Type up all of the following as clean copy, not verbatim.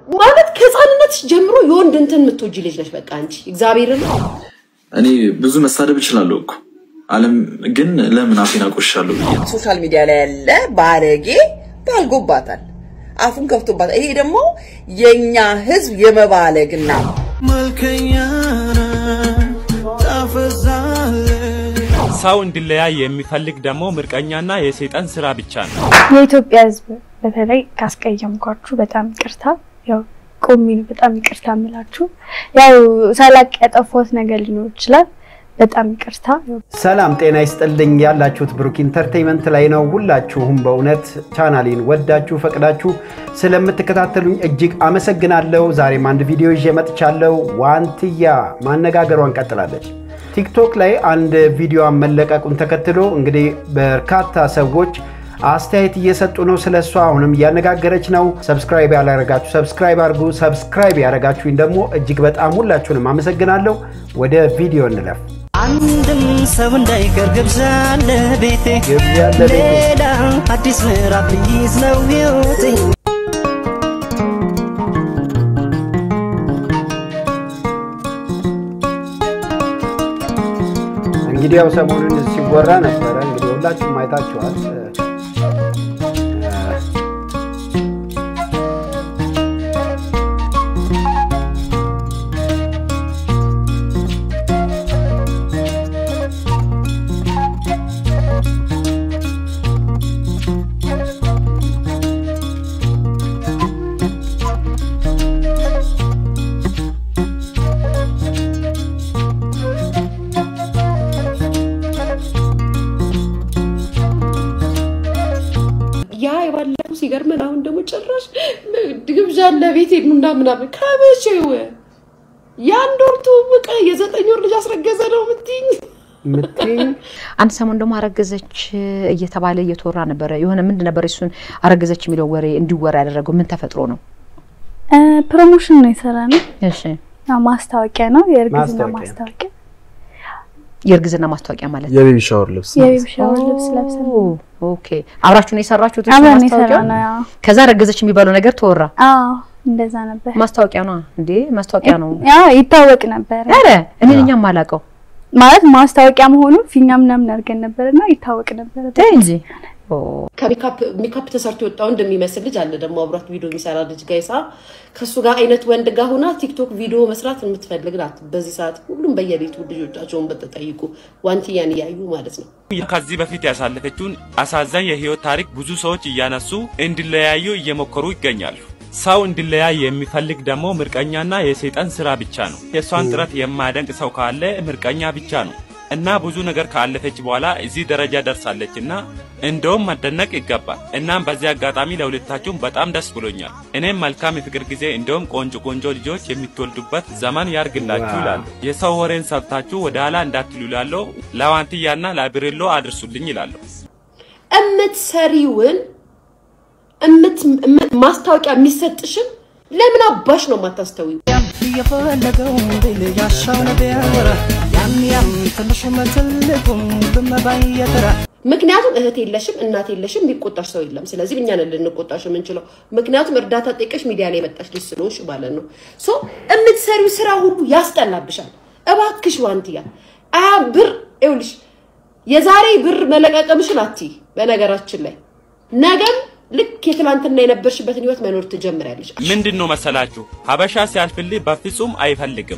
ማለት ከጻንነትሽ ጀምሮ የወንድ እንትን ምትወጂ ልጅ ነሽ በቃ አንቺ እግዚአብሔርን እኔ ብዙ መሳደብ እችላለሁ እኮ ዓለም ግን ለምን አፌን አቆሻለሁ ሶሻል ሚዲያ ላይ ያለ ባለጌ ባልጎባታል አፉን ከፍቶባታል ይሄ ደግሞ የኛ ህዝብ የመባለግና መልከኛና ታፈዛለ ሰው እንዲለያይ የሚፈልግ ደግሞ ምርቀኛና የሰይጣን ስራ ብቻ ነው የኢትዮጵያ ህዝብ በተለይ ካስቀየምኳችሁ በጣም ይቅርታ ያው ቆሚን በጣም ይቅርታ አምላችሁ ያው ሳላቅ ያጠፋሁት ነገር ሊኖር ይችላል በጣም ይቅርታ ሰላም ጤና ይስጥልኝ ያላችሁት ብሩክ ኢንተርቴይንመንት ላይ ነው ሁላችሁም በእውነት ቻናሌን ወዳችሁ ፈቅዳችሁ ስለምትከታተሉኝ እጅግ አመሰግናለሁ ዛሬም አንድ ቪዲዮ ይዤ መጥቻለሁ ዋንቲያ ማነጋገሯን ቀጥላለች ቲክቶክ ላይ አንድ ቪዲዮ መለቀቁን ተከትሎ እንግዲህ በርካታ ሰዎች አስተያየት እየሰጡ ነው ስለሷ አሁንም ያነጋገረች ነው ሰብስክራይብ ያላረጋችሁ ሰብስክራይብ አድርጉ ሰብስክራይብ ያረጋችሁኝ ደግሞ እጅግ በጣም ሁላችሁንም አመሰግናለሁ ወደ ቪዲዮ እንለፍ አንድም ሰው እንዳይቀር ግብዣለ ቤቴ ሌላ አዲስ ምዕራፍ ይዝ ነው ህይወቴ እንግዲህ ያው ሰሞኑን ሲወራ ነበር እንግዲህ ሁላችሁም አይታችኋል ሲገርመን አሁን ደግሞ ጭራሽ ግብዣለ ቤት ሄድኑና ምናምን ከመቼው ያንድ ወር ተወቀ የ9 ወር ልጅ አስረገዘ ነው ምትኝ አንድ ሰሞን ደግሞ አረገዘች እየተባለ እየተወራ ነበር የሆነ ምንድን ነበር እሱን አረገዘች የሚለው ወሬ እንዲወራ ያደረገው ምን ተፈጥሮ ነው ፕሮሞሽን ነው ይሰራነው እሺ ማስታወቂያ ነው የርግዝና ማስታወቂያ ማለት የቤቢ ሻወር ልብስ ለብሰን ኦኬ አብራችሁ ነው የሰራችሁት ማስታወቂያ ከዛ ረገዘች የሚባለው ነገር ተወራ እንደዛ ነበር ማስታወቂያ ነው እንዴ ማስታወቂያ ነው ይታወቅ ነበር አረ እኔኛም ማላቀው ማለት ማስታወቂያ መሆኑ ፊኛም ምናምን አርገን ነበርና ይታወቅ ነበር እንጂ ሜካፕ ተሰርቶ ወጣው እንደሚመስል ልጅ አለ ደግሞ አብራት ቪዲዮ የሚሰራ ልጅ ጋይሳ ከሱ ጋር አይነት ወንድ ጋር ሆና ቲክቶክ ቪዲዮ መስራት የምትፈልግ ናት በዚህ ሰዓት ሁሉም በየቤቱ ልጆቻቸውን በተጠይቁ ዋንቲያን ያዩ ማለት ነው ከዚህ በፊት ያሳለፈችውን አሳዛኝ የህይወት ታሪክ ብዙ ሰዎች እያነሱ እንዲለያዩ እየሞከሩ ይገኛሉ ሰው እንዲለያይ የሚፈልግ ደግሞ ምርቀኛና የሰይጣን ስራ ብቻ ነው የሷን ጥረት የማያደንቅ ሰው ካለ ምርቀኛ ብቻ ነው እና ብዙ ነገር ካለፈች በኋላ እዚህ ደረጃ ደርሳለችና እንደውም መደነቅ ይገባል እናም በዚህ አጋጣሚ ለሁለታችሁም በጣም ደስ ብሎኛል እኔም መልካም የፍቅር ጊዜ እንደውም ቆንጆ ልጆች የሚትወልዱበት ዘመን ያርግላችሁ ይላል የሰው ወሬን ሰብታችሁ ወደ ኋላ እንዳትሉ ይላል ለዋንቲያና ለብሬሎ አድርሱልኝ ይላል ሰሪውን ማስታወቂያ የሚሰጥሽን ለምን አባሽ ነው ማታስተውዩ የፈለገው ያሻው ነበር ያን ትንሽ መትልቁም በመባየተራ ምክንያቱም እህት የለሽም እናት የለሽም ቢቆጣሽ ሰው የለም ስለዚህ እኛ ነን ልንቆጣሽ የምንችለው ምክንያቱም እርዳታ ጠይቀሽ ሚዲያ ላይ መጣሽ ልስሎሽ ማለት ነው ሶ እምትሰሪው ስራ ሁሉ ያስጠላብሻል እባክሽ ዋንቲያ ብር ይውልሽ የዛሬ ብር መለቀቀምሽን አትይ በነገራችን ላይ ነገም ልክ የትላንትና የነበርሽበትን ህይወት መኖር ትጀምራለሽ ምንድነው መሰላችሁ ሀበሻ ሲያልፍልህ በፍጹም አይፈልግም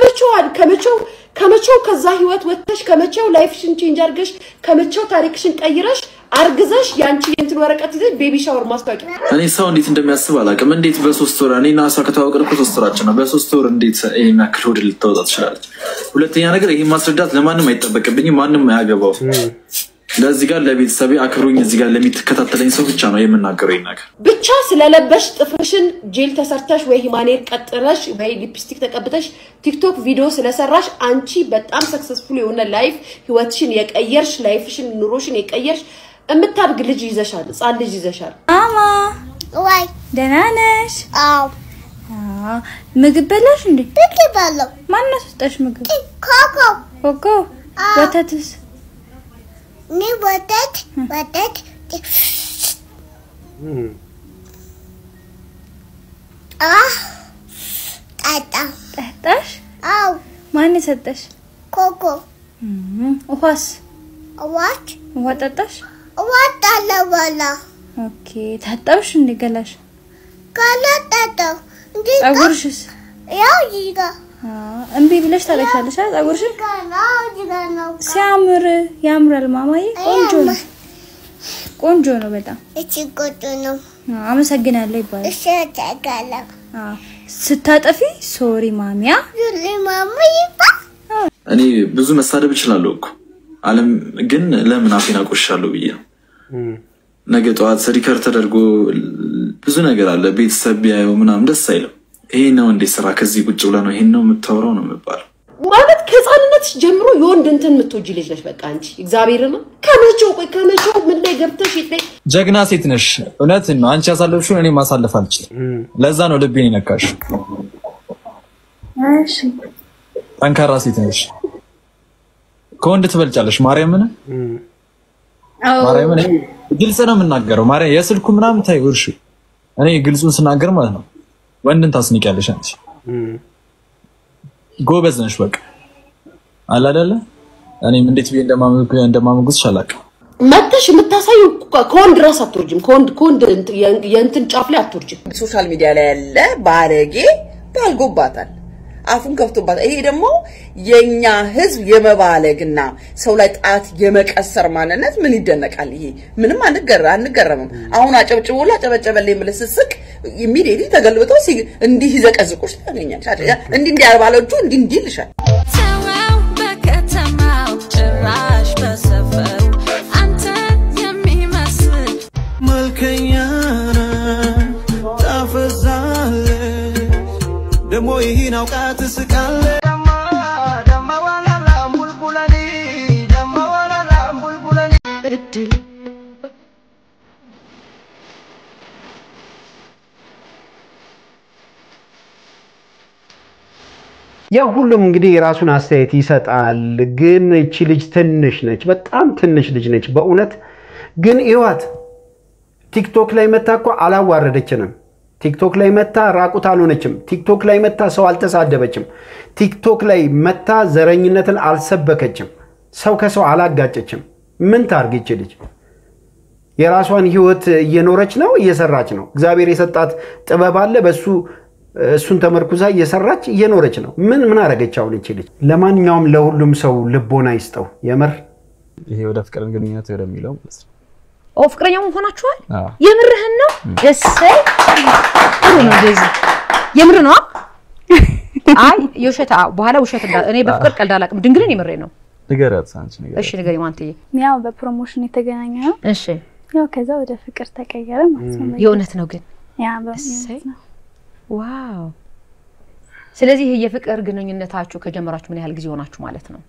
ከመቼው ከዛ ህይወት ወጥተሽ ከመቼው ላይፍሽን ቼንጅ አርገሽ ከመቼው ታሪክሽን ቀይረሽ አርግዘሽ ያንቺ እንትን ወረቀት ይዘሽ ቤቢ ሻወር ማስታወቂያ እኔ ሰው እንዴት እንደሚያስብ አላውቅም እንዴት በ3 ወር እኔና እሷ ከተዋወቅን 3 ወራችን ነው በ3 ወር እንዴት ይሄን ያክል ወደ ልትወጣ ትችላለች ሁለተኛ ነገር ይሄን ማስረዳት ለማንም አይጠበቅብኝም ማንም አያገባው ለዚህ ጋር ለቤተሰቤ አክብሩኝ እዚህ ጋር ለሚተከታተለኝ ሰው ብቻ ነው የምናገረው ይናገር ብቻ ስለለበሽ ጥፍርሽን ጄል ተሰርተሽ ወይ ሂማኔር ቀጥረሽ ወይ ሊፕስቲክ ተቀብተሽ ቲክቶክ ቪዲዮ ስለሰራሽ አንቺ በጣም ሰክሰስፉል የሆነ ላይፍ ህይወትሽን የቀየርሽ ላይፍሽን ኑሮሽን የቀየርሽ እምታብግ ልጅ ይዘሻል ጻል ልጅ ይዘሻል አማ ወይ ደህና ነሽ አው ምግብ በላሽ እንዴ ምግብ በላው ማን ነው ሰጠሽ ምግብ ኮኮ ወተትስ ni ወተት ጠጣሽ? አው ማን ሰጠሽ? ኮኮ ውሃስ? ውሃ ጠጣሽ? ጠጣለበላ። ኦኬ ታጠብሽ እንዴ ገላሽ? ካላጠጣው እንዴ ፀጉርሽስ? ያው ይጋ እምቢ ብለሽ ታለቅሻለሽ አይደል? ፀጉርሽ ሲያምር ያምራል ማማዬ። ቆንጆ ነው በጣም። እቺ ቆንጆ ነው። አመሰግናለሁ ይባላል። እሺ ታጋላ። ስታጠፊ ሶሪ ማሚያ ማማዬ። እኔ ብዙ መሳደብ እችላለሁ እኮ ዓለም ግን ለምን አፌን አቆሻለሁ ብዬ ነው። ነገ ጠዋት ሪከርድ ተደርጎ ብዙ ነገር አለ ቤተሰብ ቢያየው ምናምን ደስ አይልም። ይሄ ነው እንዴ ስራ ከዚህ ቁጭ ብላ ነው ይሄን ነው የምታወራው ነው የምባለው። ማለት ከጻንነትሽ ጀምሮ የወንድ እንትን የምትወጂ ልጅ ነሽ በቃ አንቺ እግዚአብሔርን ነው። ከመቼው ምን ላይ ገብተሽ ይጥይ ጀግና ሴት ነሽ። እውነት ነው አንቺ ያሳለፍሽውን እኔ ማሳለፍ አልችልም። ለዛ ነው ልቤን ይነካሽ። እሺ ጠንካራ ሴት ነሽ። ከወንድ ትበልጫለሽ ማርያምን። ማርያምን ግልጽ ነው የምናገረው። ማርያም የስልኩ ምናምን ታይወርሽ እኔ ግልጹን ስናገር ማለት ነው ወንድን ታስንቂያለሽ አንቺ። ጎበዝ ነሽ በቃ አላደለ። እኔም እንዴት ቢሆን እንደማመጉስ ሻላቅ መተሽ የምታሳዩ ከወንድ ራስ አትወርጂም። ከወንድ የእንትን ጫፍ ላይ አትወርጂም። ሶሻል ሚዲያ ላይ ያለ ባለጌ ባልጎባታል አፉን ከፍቶባታል። ይሄ ደግሞ የኛ ህዝብ የመባለግና ሰው ላይ ጣት የመቀሰር ማንነት ምን ይደነቃል? ይሄ ምንም አንገረምም። አሁን አጨብጭቦላ ጨበጨበልኝ ብለህ ስትስቅ ኢሚዲየትሊ ተገልብጠው እንዲህ ይዘቀዝቁሽ ታገኛለሽ። እንዲህ ያልባለጁ እንዲህ ይልሻል። ተዋው በከተማው ጭራሽ በሰፈሩ አንተ የሚመስል መልከኛ ታፈዛለች ደሞ ይሄን አውቃት ስቃለች። የሁሉም እንግዲህ የራሱን አስተያየት ይሰጣል። ግን እቺ ልጅ ትንሽ ነች፣ በጣም ትንሽ ልጅ ነች በእውነት። ግን ይዋት ቲክቶክ ላይ መታ እኮ አላዋረደችንም። ቲክቶክ ላይ መታ ራቁት አልሆነችም። ቲክቶክ ላይ መታ ሰው አልተሳደበችም። ቲክቶክ ላይ መታ ዘረኝነትን አልሰበከችም። ሰው ከሰው አላጋጨችም። ምን ታርግ ይች ልጅ? የራሷን ህይወት እየኖረች ነው፣ እየሰራች ነው። እግዚአብሔር የሰጣት ጥበብ አለ፣ እሱን ተመርኩዛ እየሰራች እየኖረች ነው። ምን አረገች አሁን ይች ልጅ? ለማንኛውም ለሁሉም ሰው ልቦና ይስጠው የምር። ይሄ ወደ ፍቅርን ግንኙነት ወደሚለው ማለት ነው። ፍቅረኛው ሆናችኋል? የምርህን ነው? እሰይ ነው እንደዚህ የምር ነው? አይ የውሸት በኋላ ውሸት እኔ በፍቅር ቀልድ አላውቅም። ድንግልን የምሬ ነው። ንገራት አንቺ ንገራት። እሺ ንገሪ ማንተዬ። ያው በፕሮሞሽን የተገናኘ ነው። እሺ ያው ከዛ ወደ ፍቅር ተቀየረ ማለት ነው። የእውነት ነው ግን? ያ በእውነት ነው። ዋው። ስለዚህ የፍቅር ግንኙነታችሁ ከጀመራችሁ ምን ያህል ጊዜ ሆናችሁ ማለት ነው?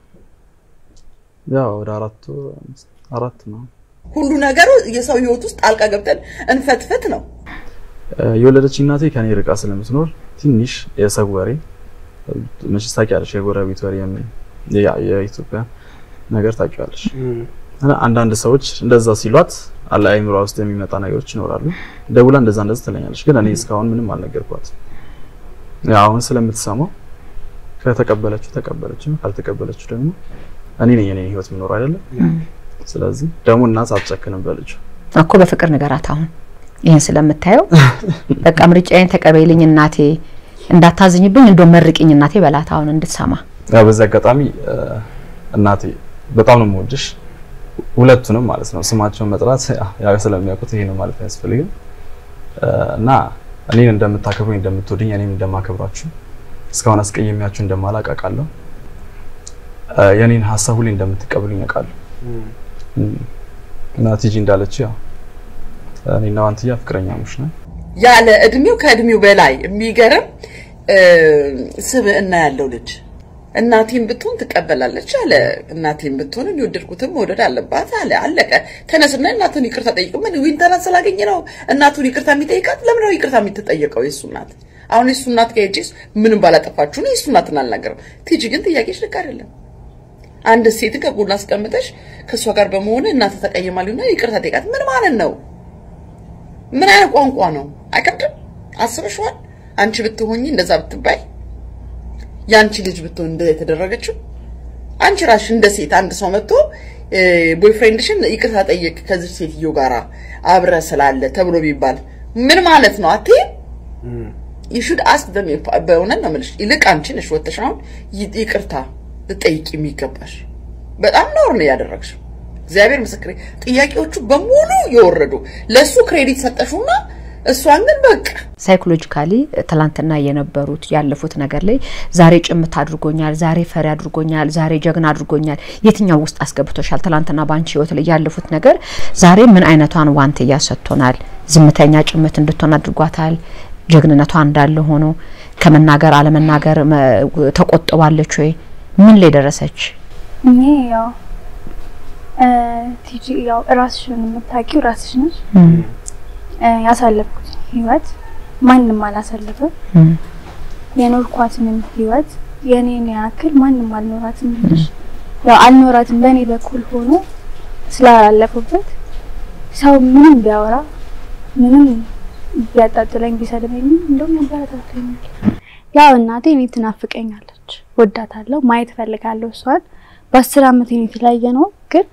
ያው ወደ አራት ነው። ሁሉ ነገር የሰው ህይወት ውስጥ ጣልቃ ገብተን እንፈትፈት ነው። የወለደች እናቴ ከኔ ርቃ ስለምትኖር ትንሽ የሰው ወሬ መቼስ ታውቂያለሽ፣ የጎረቤት ወሬ የኢትዮጵያ ነገር ታውቂያለሽ። አንዳንድ ሰዎች እንደዛ ሲሏት አይምሯ ውስጥ የሚመጣ ነገሮች ይኖራሉ። ደውላ እንደዛ ትለኛለች። ግን እኔ እስካሁን ምንም አልነገርኳት። ያው አሁን ስለምትሰማው ከተቀበለችው ተቀበለችው፣ ካልተቀበለችው ደግሞ እኔ ነኝ የኔ ህይወት ምኖር አይደለም። ስለዚህ ደግሞ እናት አትጨክንም በልጅ እኮ በፍቅር ንገራት። አሁን ይሄን ስለምታየው በቃ ምርጫዬን ተቀበይልኝ እናቴ፣ እንዳታዝኝብኝ እንደው መርቂኝ እናቴ በላት አሁን እንድትሰማ። ያው በዛ አጋጣሚ እናቴ በጣም ነው የምወድሽ፣ ሁለቱንም ማለት ነው። ስማቸውን መጥራት ያው ስለሚያውቁት ይሄ ነው ማለት ያስፈልጋል። እና እኔን እንደምታከብሩኝ እንደምትወድኝ እኔም እንደማከብራችሁ እስካሁን አስቀየሚያችሁ እንደማላቃቃለሁ የኔን ሐሳብ ሁሉ እንደምትቀበሉኝ አውቃለሁ። እና ቲጂ እንዳለች ያው እኔና አንተያ ፍቅረኛሞች ነን። ያለ እድሜው ከእድሜው በላይ የሚገርም ስብዕና ያለው ልጅ እናቴን ብትሆን ትቀበላለች አለ። እናቴን ብትሆን ይወደድኩትም መውደድ አለባት አለ። አለቀ። ተነስና እናቱን ይቅርታ ጠይቅ። ምን ኢንተርኔት ስላገኘ ነው እናቱን ይቅርታ የሚጠይቃት? ለምን ነው ይቅርታ የምትጠየቀው? የሱ እናት አሁን የሱ እናት ከሄጂስ ምንም ባላጠፋችሁ ነው የሱ እናትን አልናገርም። ቲጂ ግን ጥያቄሽ ልክ አይደለም። አንድ ሴት ከጎን አስቀምጠሽ ከሷ ጋር በመሆን እናት ተቀየማልና ይቅርታ ጠይቃት ምን ማለት ነው? ምን አይነት ቋንቋ ነው? አይከብድም? አስበሽዋል? አንቺ ብትሆኚ እንደዛ ብትባይ ያንቺ ልጅ ብትሆን እንደዛ የተደረገችው አንቺ ራስሽ እንደ ሴት አንድ ሰው መጥቶ ቦይፍሬንድሽን ይቅርታ ጠይቅ ከዚህ ሴትዮ ጋራ አብረ ስላለ ተብሎ ቢባል ምን ማለት ነው አትይ you should ask them በእውነት ነው የምልሽ ይልቅ አንቺ ነሽ ወጥተሽ ነው ይቅርታ ልጠይቂ የሚገባሽ በጣም ነው ያደረግሽው እግዚአብሔር ምስክሬ ጥያቄዎቹ በሙሉ ይወረዱ ለሱ ክሬዲት ሰጠሽውና እሷን ግን በቃ ሳይኮሎጂካሊ ትላንትና የነበሩት ያለፉት ነገር ላይ ዛሬ ጭምት አድርጎኛል ዛሬ ፈሪ አድርጎኛል ዛሬ ጀግና አድርጎኛል የትኛው ውስጥ አስገብቶሻል ትላንትና ባንቺ ህይወት ላይ ያለፉት ነገር ዛሬ ምን አይነቷን ዋንት ያሰጥቶናል ዝምተኛ ጭምት እንድትሆን አድርጓታል ጀግንነቷ እንዳለ ሆኖ ከመናገር አለመናገር ተቆጥባለች ወይ ምን ላይ ደረሰች እኔ ያው ቲጂ ያው ራስሽን የምታውቂው ራስሽ ነሽ ያሳለፍኩት ህይወት ማንንም አላሳለፈም የኖርኳትን ህይወት የኔን ያክል ማንንም አልኖራትም ያው አልኖራትም በኔ በኩል ሆኖ ስላላለፈበት ሰው ምንም ቢያወራ ምንም ቢያጣጥለኝ ቢሰድበኝ እንደውም ያበረታታኛል ያው እናቴ እኔ ትናፍቀኛለች ወዳታለሁ ማየት ፈልጋለሁ እሷን በ10 አመት እኔ ተለያየ ነው ግን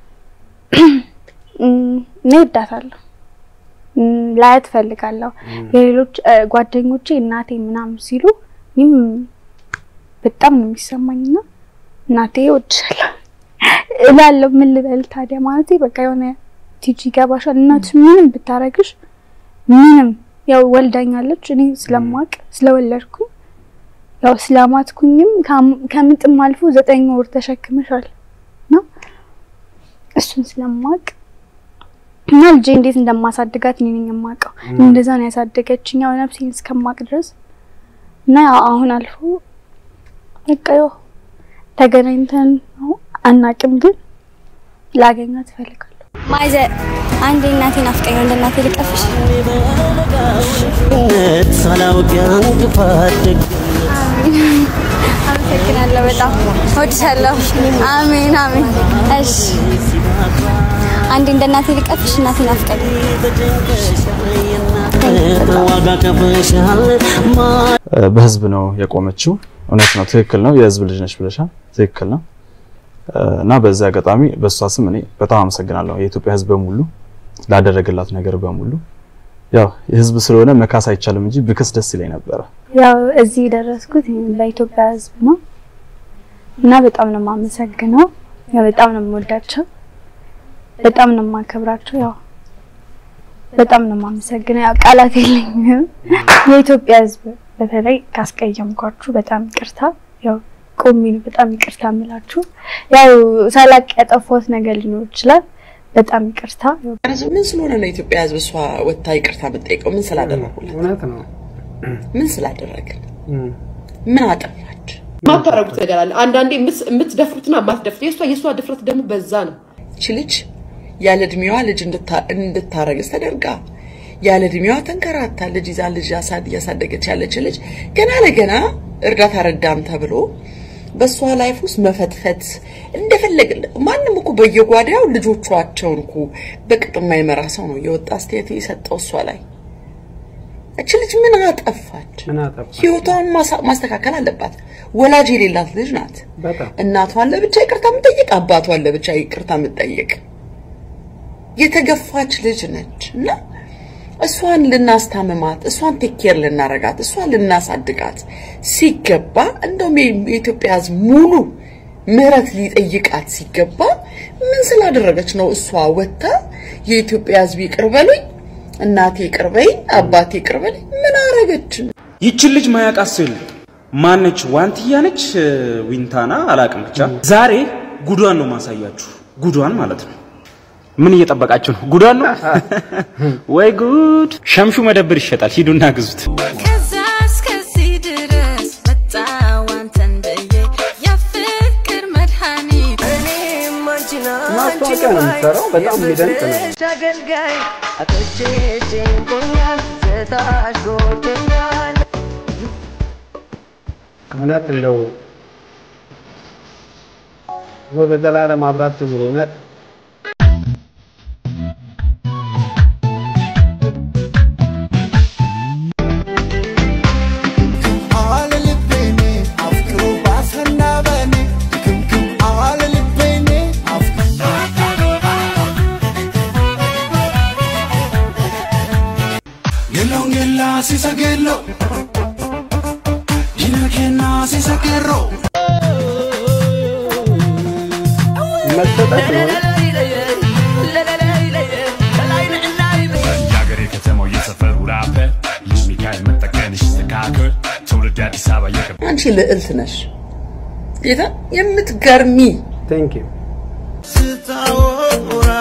እኔ ወዳታለሁ ላይት ፈልጋለሁ የሌሎች ጓደኞቼ እናቴ ምናም ሲሉ እኔም በጣም ነው የሚሰማኝና እናቴ ወድሻለሁ እላለሁ ምን ልበል ታዲያ ማለት በቃ የሆነ ቲጂ ጋባሻል እናትሽ ምንም ብታረግሽ ምንም ያው ወልዳኛለች እኔ ስለማቅ ስለወለድኩኝ ያው ስላማትኩኝም ከምጥም አልፎ 9 ወር ተሸክመሻል ነው እሱን ስለማቅ እና ልጄ እንዴት እንደማሳድጋት እኔ ነኝ የማውቀው እንደዛ ነው ያሳደገችኝ ያው ነፍሴን እስከማቅ ድረስ እና አሁን አልፎ በቃ ያው ተገናኝተን አናቅም ግን ላገኛት ፈልጋለሁ ማይዘ አንዴ እናቴን አፍቀኛው እንደናቴ ልቀፍሽ ሰላውያን ተፋደግ አመሰግናለሁ በጣም ወድሻለሁ አሜን አሜን እሺ አንዴ እንደናቴ ልቀፍሽ እናቴን አፍቀኝ በህዝብ ነው የቆመችው እውነት ነው ትክክል ነው የህዝብ ልጅ ነሽ ብለሻል ትክክል ነው እና በዛ አጋጣሚ በሷ ስም እኔ በጣም አመሰግናለሁ የኢትዮጵያ ህዝብ በሙሉ ላደረገላት ነገር በሙሉ ያው የህዝብ ስለሆነ መካስ አይቻልም እንጂ ብክስ ደስ ይለኝ ነበር ያው እዚህ ደረስኩት በኢትዮጵያ ህዝብ ነው እና በጣም ነው ማመሰግነው ያው በጣም ነው የምወዳቸው በጣም ነው ማከብራቸው ያው በጣም ነው ማመሰግነው ያው ቃላት የለኝም የኢትዮጵያ ህዝብ በተለይ ካስቀየምኳችሁ በጣም ይቅርታ ያው ቆሚን በጣም ይቅርታ አምላችሁ ያው ሳላቅ ያጠፋሁት ነገር ሊኖር ይችላል በጣም ይቅርታ ምን ስለሆነ ነው ኢትዮጵያ ህዝብ እሷ ወጣ ይቅርታ በጠይቀው ምን ስላደረኩለት እውነት ነው ምን ስላደረገን ምን አጠፋች ማታረጉት ነገር አለ አንዳንዴ የምትደፍሩትና ማትደፍሩ የሷ ድፍረት ደግሞ በዛ ነው እቺ ልጅ ያለ እድሜዋ ልጅ እንድታረግስ ተደርጋ ያለ እድሜዋ ተንከራታ ልጅ ይዛ ልጅ ያሳደገች ያለች ልጅ ገና ለገና እርዳታ ረዳም ተብሎ በሷ ላይፍ ውስጥ መፈትፈት እንደፈለገ ማንንም እኮ በየጓዳው ልጆቿቸውን እኮ በቅጥማ ይመራ ሰው ነው የወጣ ስቴት የሰጠው እሷ ላይ እቺ ልጅ ምን አጠፋች ህይወቷን ማስተካከል አለባት ወላጅ የሌላት ልጅ ናት እናቷን ለብቻ ይቅርታ የምትጠይቅ አባቷን ለብቻ ይቅርታ የምትጠይቅ የተገፋች ልጅ ነች እና እሷን ልናስታመማት እሷን ቴኬር ልናረጋት እሷን ልናሳድጋት ሲገባ እንደውም የኢትዮጵያ ህዝብ ሙሉ ምህረት ሊጠይቃት ሲገባ ምን ስላደረገች ነው እሷ ወጣ የኢትዮጵያ ህዝብ ይቅርበሉኝ እናቴ ይቅርበይ አባቴ ይቅርበል ምን አረገች ይቺ ልጅ ማያቃስል ማነች ዋንትያ ነች ዊንታና አላቅም ብቻ ዛሬ ጉዷን ነው ማሳያችሁ ጉዷን ማለት ነው ምን እየተጠበቃችሁ ነው ጉዷን ነው ወይ ጉድ ሸምሹ መደብር ይሸጣል ሂዱና ግዙት ከዛስ ከዚህ ድረስ መጣው አንተን በየ የፍቅር መድኃኒት እኔም አንቺና ማስታወቂያ ነው የምትሰራው በጣም የሚደንቅ ነው አገልጋይ አጥቼ ጭንቆኛል ዘታሽ ጎድቶኛል እውነት እንደው ወደዘላለም አብራችሁ እውነት Grillo Dina che nasi sakerro የአገሬ ከተማው የሰፈሩ ራፐር ልጅ ሚካኤል መጠቀንሽ ተካከል ትውልድ አዲስ አበባ የገባ አንቺ ልዕልት ነሽ ጌታ የምትገርሚ Thank you ስታወራ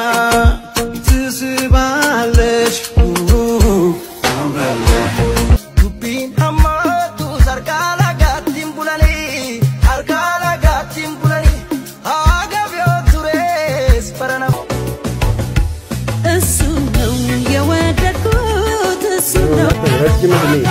ትስባለች ዱቢን አማቱ ሰርካላ ጋቲም ቡላኒ አርካላ ጋቲም ቡላኒ አገቢዮ ቱሬስ በረና እሱ ነው የወደድኩት እሱ ነው ረጅም እድሜ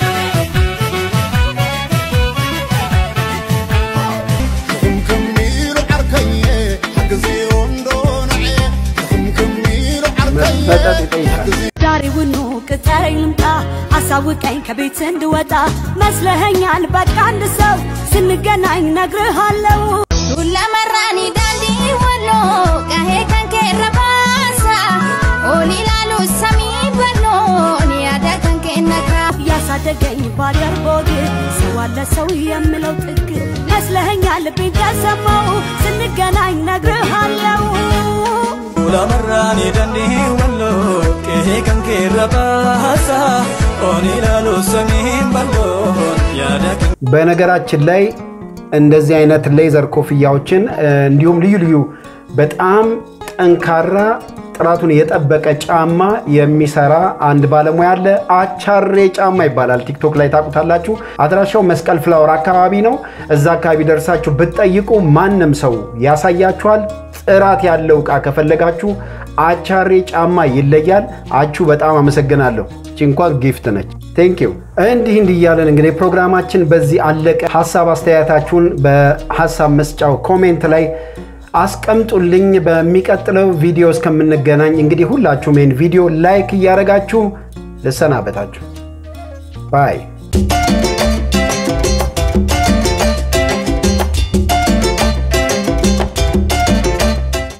መጠጥ ይጠይቃል ዛሬውኑ ቅጠረኝ ልምጣ አሳውቀኝ ከቤት እንድወጣ መስለኸኛል በቃ አንድ ሰው ስንገናኝ ነግርሃለሁ ዱለመራኒ ዳንዲ ወሎ ቀሄ ከንኬረባሳ ኦሊላሉ ሰሚ በኖን ያደከንኬ ነግራ ያሳደገኝ ባደር ቦግ ሰው አለ ሰው የምለው ጥግ መስለኸኛል ልቤን ተሰማው ስንገናኝ ነግርሃለሁ ዱለመራኒ ዳንዲ ወሎ ቀሄ ከንኬረባሳ ኦሊላሉ ሰሚ በኖን ያደከንኬ በነገራችን ላይ እንደዚህ አይነት ሌዘር ኮፍያዎችን እንዲሁም ልዩ ልዩ በጣም ጠንካራ ጥራቱን የጠበቀ ጫማ የሚሰራ አንድ ባለሙያ አለ አቻሬ ጫማ ይባላል ቲክቶክ ላይ ታቁታላችሁ አድራሻው መስቀል ፍላወር አካባቢ ነው እዛ አካባቢ ደርሳችሁ ብትጠይቁ ማንንም ሰው ያሳያችኋል ጥራት ያለው ዕቃ ከፈለጋችሁ አቻሬ ጫማ ይለያል አቹ በጣም አመሰግናለሁ እንኳን ጊፍት ነች Thank you እንዲህ ያለን እንግዲህ ፕሮግራማችን በዚህ አለቀ ሐሳብ አስተያየታችሁን በሐሳብ መስጫው ኮሜንት ላይ አስቀምጡልኝ በሚቀጥለው ቪዲዮ እስከምንገናኝ እንግዲህ ሁላችሁም ይሄን ቪዲዮ ላይክ ያረጋችሁ ልሰናበታችሁ ባይ